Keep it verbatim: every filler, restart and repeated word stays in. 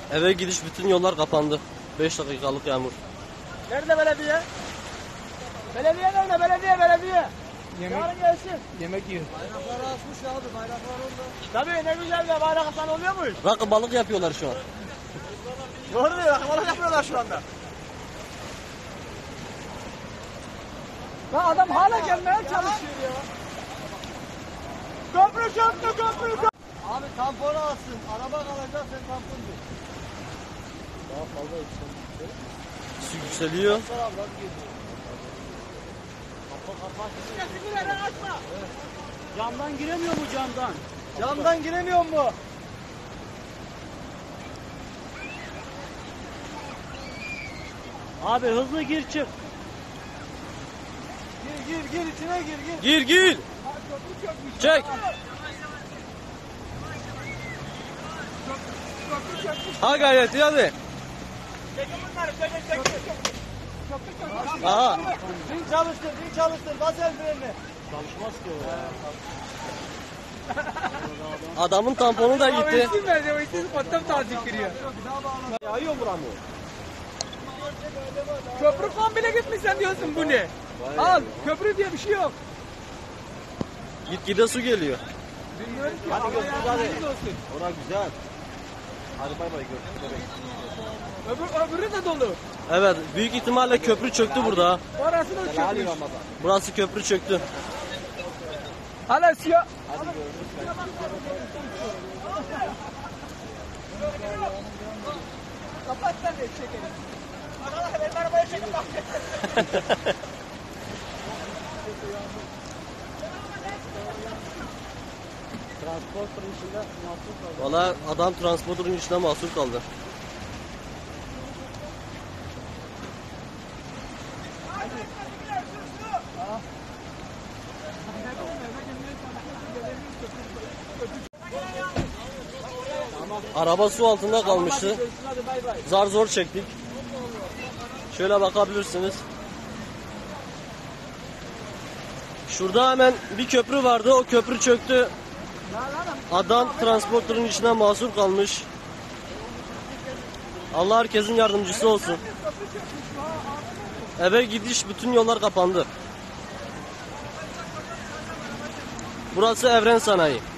Eve gidiş bütün yollar kapandı. beş dakikalık yağmur. Nerede belediye? Belediye nerede? Belediye, belediye. Yemek, Yarın gelsin. yemek yiyor. Bayrakları asmış abi, bayraklar orada. Tabii ne güzel de bayrak asan oluyor mu? Rakı balık yapıyorlar şu an. Doğru diyor, rakıbalık yapıyorlar şu anda. Ya adam hala gelmeye çalışıyor ya. Köprü çöktü, köprü çöktü. Abi tamponu alsın, araba kalacak sen tampon diyor. Daha fazla yükseldi. Su yükseliyor. Camdan giremiyor mu camdan? Camdan giremiyor mu? Abi hızlı gir çık. Gir gir gir içine gir gir. Gir gir. Çek. Ha gayret hadi. Çekin bunları çekin çekin. Aha. Bin çalıştır bin çalıştır bas el frenini. Çalışmaz ki o. Adamın tamponu da gitti. İsim verdi, o isim patlam tazik giriyor. Yağıyor buram o. Köprü falan bile gitmiş sen diyorsun bu ne? Al, köprü diye bir şey yok. Gitgide su geliyor. Bilmiyorum ki. Hadi götür hadi. Olsun. Ora güzel. Hadi bay bay götür. Öbür, öbürü de dolu. Evet, büyük ihtimalle köprü çöktü burada. Orası da çökmüş. Burası köprü çöktü. Hala siyah. Kapat sen de çekelim. Arkadaşlar benim arabaya çekin bak. Transporter'ın içinde mahsur kaldı. Valla adam transporterın içine mahsur kaldı. Araba su altında kalmıştı. Zar zor çektik. Şöyle bakabilirsiniz. Şurada hemen bir köprü vardı. O köprü çöktü. Adam transporterın içine mahsur kalmış. Allah herkesin yardımcısı olsun. Eve gidiş bütün yollar kapandı. Burası Evren Sanayi.